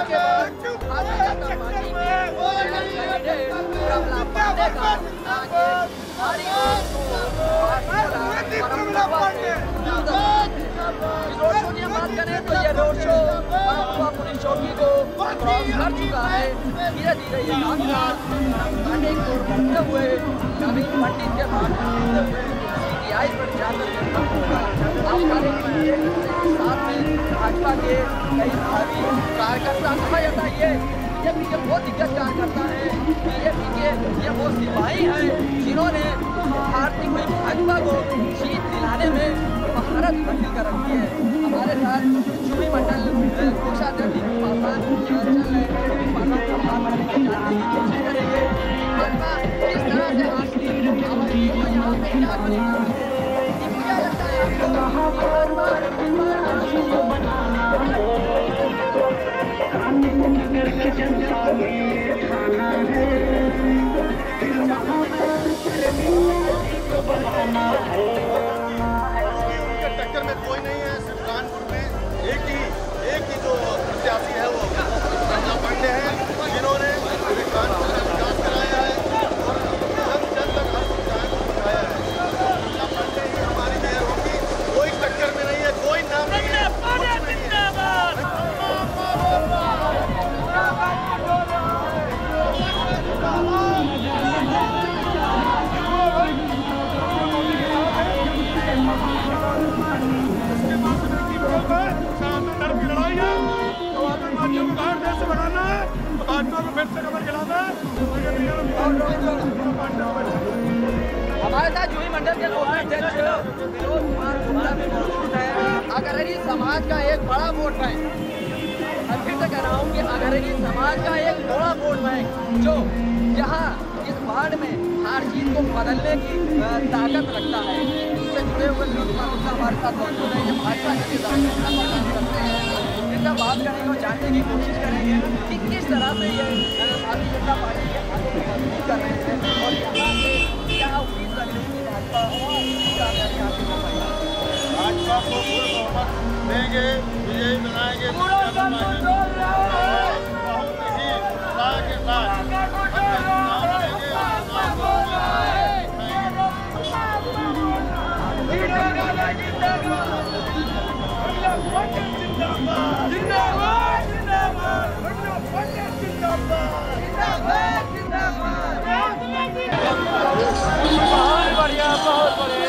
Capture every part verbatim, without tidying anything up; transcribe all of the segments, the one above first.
चौकी को क्रॉस कर चुका है। धीरे धीरे ये रास्ता कांटे की ओर बढ़ते हुए नवीन पंडित के पास पहुंचते हुए सीबीआई पर जाकर खत्म होगा। साथ में भाजपा के कई भावी कार्यकर्ता समझ आता है बीजेपी के वो दिग्गज कार्यकर्ता है, बीजेपी के ये वो सिपाही हैं जिन्होंने भारतीय हुई भाजपा को जीत दिलाने में महारत हासिल कर रखी है। हमारे साथ चुनी मंडल कोषाध्यक्ष पासवान चल रहे हैं, पासवान का बात करने की जानने की कोशिश करेंगे। भाजपा किस तरह से हासिल हमारी यहाँ पे क्या बनेगा, क्या लगता है आपको? भाजपा इस बार हासिल को बनाना जनता में ठाना है, बनाना है। टक्कर में कोई नहीं है, सिर्फ कानपुर में एक ही एक ही जो प्रत्याशी है वो रमला पांडे हैं, जिन्होंने कानपुर का विकास कराया है और जन जन तक हर सुविधाएं को पहुंचाया है। रमला पांडे ही हमारी मेयर होगी, कोई टक्कर में नहीं है, कोई नाम नहीं है। हमारे साथ जूही मंडल के अध्यक्ष विनोद कुमार गुप्ता भी मौजूद है। अगरेरी समाज का एक बड़ा वोट बैंक, मैं फिर से कह रहा हूँ कि अगरेरी समाज का एक बड़ा वोट बैंक जो यहाँ इस वार्ड में हार जीत को बदलने की ताकत रखता है, इससे जुड़े हुए विनोद कुमार गुप्ता हमारे साथ मौजूद है। ये भाजपा के काम करते हैं, इनका बात करेंगे और जानने की कोशिश करेंगे कि किस तरह से ये भारतीय जनता पार्टी के हाथों में मजबूत कर रहे हैं और यहाँ से क्या उम्मीद लग रही है भाजपा भाजपा को पूर्ण बहुमत देंगे, विजयी बनाएंगे। बहुत ही उत्साह के साथ बहुत बढ़िया, बहुत बढ़िया।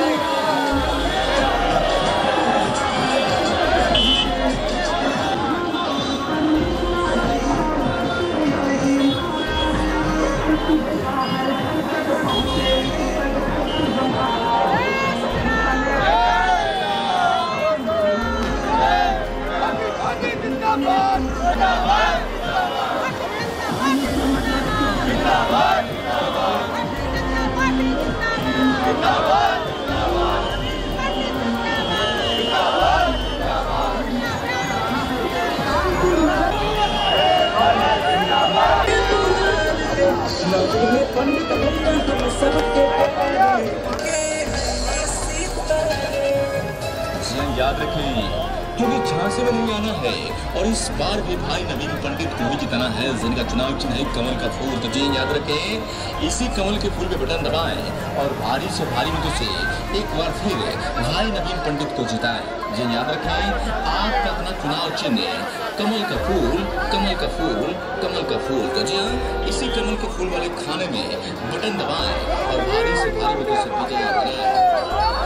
याद रखें क्योंकि झांसे में नहीं आना है और इस बार भी भाई नवीन पंडित को ही जिताना है, जिनका चुनाव चिन्ह है कमल का फूल। तो जी याद रखें, इसी कमल के फूल पे बटन दबाएं और भारी से भारी मतों से एक बार फिर भाई नवीन पंडित को जिताएं। जी याद रखें, आपका अपना चुनाव चिन्ह कमल का फूल, कमल का फूल, कमल का फूल। तो जी हाँ, इसी कमल के फूल वाले खाने में बटन दबाएं और भारी से भारी मतों से विजय बनाएं।